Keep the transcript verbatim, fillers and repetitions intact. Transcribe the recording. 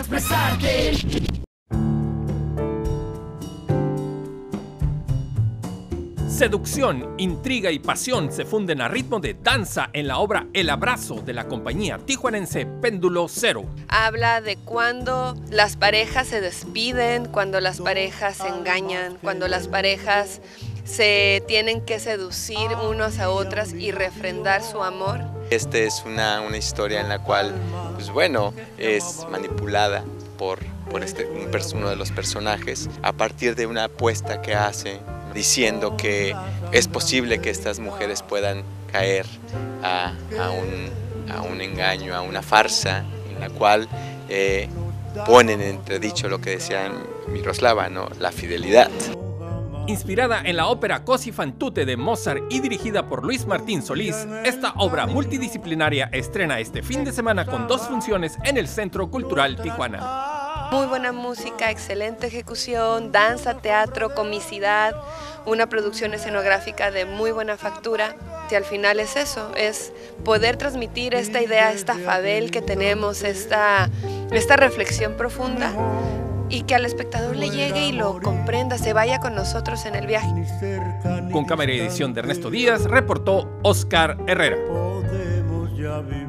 expresarte. Seducción, intriga y pasión se funden a ritmo de danza en la obra El Abrazo de la compañía tijuanense Péndulo Cero. Habla de cuando las parejas se despiden, cuando las parejas se engañan, cuando las parejas se tienen que seducir unos a otras y refrendar su amor. Esta es una, una historia en la cual, pues bueno, es manipulada por, por este, un, uno de los personajes a partir de una apuesta que hace, diciendo que es posible que estas mujeres puedan caer a, a, un, a un engaño, a una farsa, en la cual eh, ponen en entredicho lo que decía Miroslava, ¿no? La fidelidad. Inspirada en la ópera Così fan tutte de Mozart y dirigida por Luis Martín Solís, esta obra multidisciplinaria estrena este fin de semana con dos funciones en el Centro Cultural Tijuana. Muy buena música, excelente ejecución, danza, teatro, comicidad, una producción escenográfica de muy buena factura. Y al final es eso, es poder transmitir esta idea, esta fabel que tenemos, esta, esta reflexión profunda, y que al espectador le llegue y lo comprenda, se vaya con nosotros en el viaje. Con cámara y edición de Ernesto Díaz, reportó Oscar Herrera.